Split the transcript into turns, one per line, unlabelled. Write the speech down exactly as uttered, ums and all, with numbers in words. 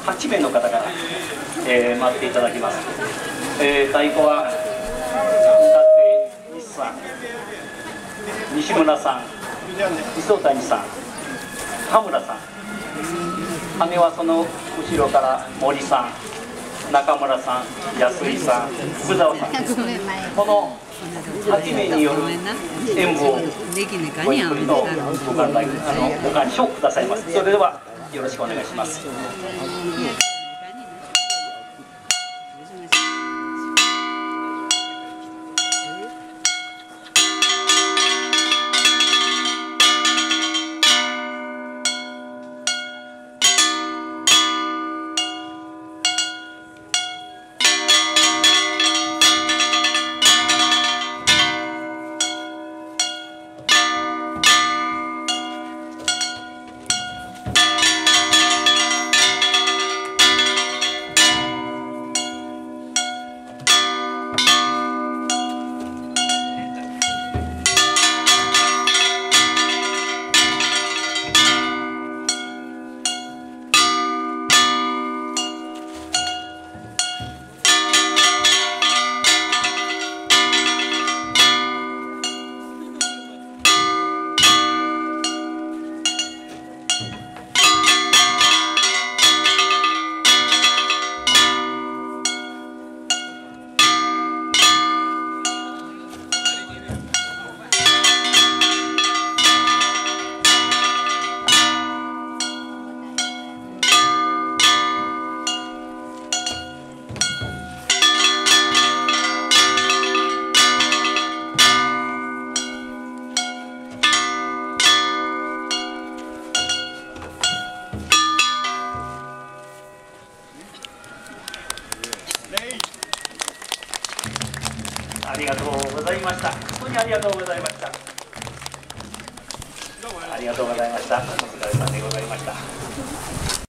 はちめいの方から、えー、待っていただきます。えー、太鼓は歌って西さん、西村さん、磯谷さん、田村さん、羽はその後ろから森さん、中村さん、安井さん、福沢さん、このはちめいによる演舞をごゆっくりとご観覧、あのご鑑賞くださいます。それではよろしくお願いします。ありがとうございました。本当にありがとうございました。ありがとうございました。お疲れ様でございました。